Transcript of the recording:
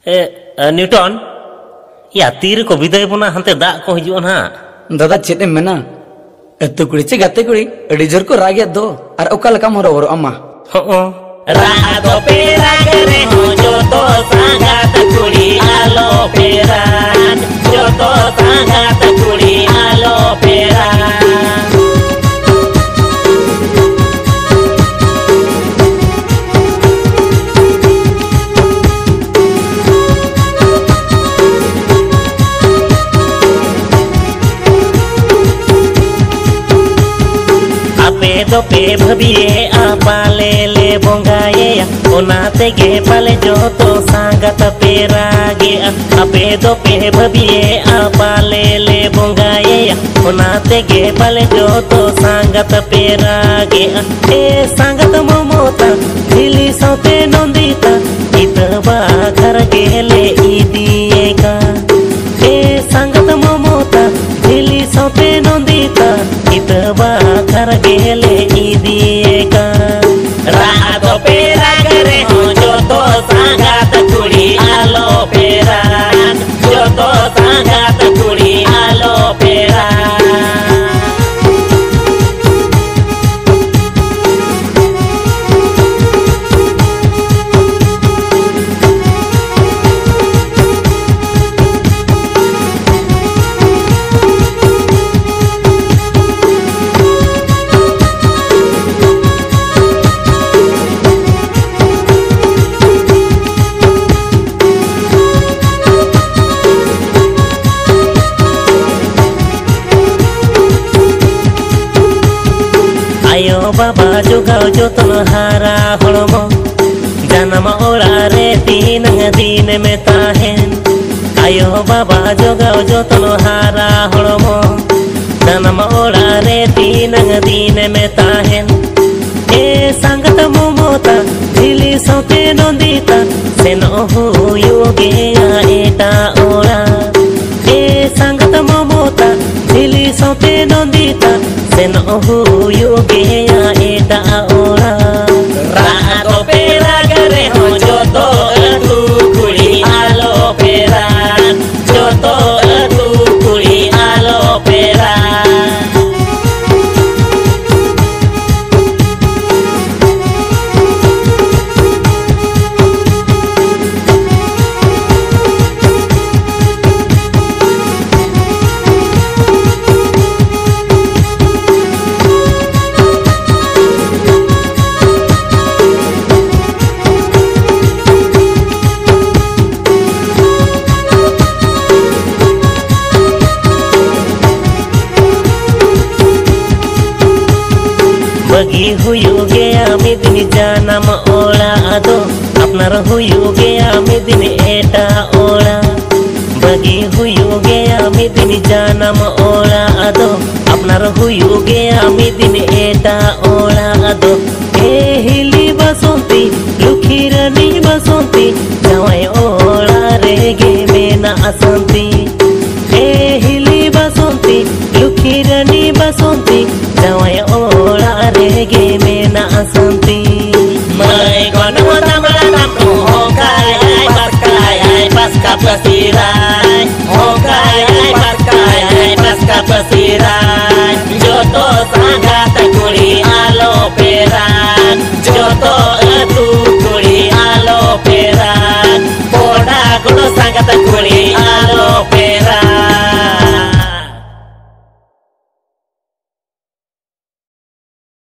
Newton या तीर को विदाय बना हंते दा को हिजुआ ना दादा चेते मेना अतु कुड़ी चे गाते कुड़ी अड़ी जोर को रागे दो और ओका लका मोरो वरो अम्मा हो रादो पेरा करे हो जो तो सांगात कुड़ी आलो पेरा जो तो सांगात कुड़ी आलो पेरा दो पे भबिए आपा ले बोंगाए ओनाते गे पाले जो तो सांगत पेरागे आपे दो पे भबिए आपा ले बोंगाए ओनाते गे पाले जो तो सांगत पेरागे ए सांगत मोमोता दिली सोते नंदीता इतबा घर गेले इदिएगा ए सांगत मोमोता दिली सोते नंदीता इतबा घर गेले इदिएगा रातो पेरा करे हो जो तो सांगात कुड़ी आलो पेरा जो तो सांगात कुड़ी आलो पेरा बाबा जोगाओ जो तुम हारा हड़मो जन्म ओड़ा रे तीन दिन में ताहेन आयो बाबा जोगाओ जो तुम हारा हड़मो जन्म ओड़ा रे तीन दिन में ताहेन ए संगत मोमोता झिली सोते नंदीता सेनो हुयुगे एटा ओड़ा ए संगत मोमोता झिली सोते नंदीता सेनो हुयुगे एटा ओड़ा रातो पेरा करे हो जो तो तू कुड़ी आलो पेरा जो तो तू कुड़ी आलो पेरा बगी हुयुगे आमी दिन जानम ओड़ा आदो अपनार हुयुगे आमी दिन एटा ओड़ा बगी हुयुगे आमी दिन जानम ओड़ा आदो अपनार हुयुगे आमी दिन एटा ओड़ा आदो ए हिली बसंती लुखिरानी बसंती जावाय ओड़ा रेगे मेना असंती ए हिली बसंती लुखिरानी बसंती जावाय ओड़ा रेगे मेना असंती मैं कोन मोता तमु होकाय pasca pasirai होकाय pasca pasirai joto sangat kuri alo peran joto tu kuri alo peran poda gulo sangat kuri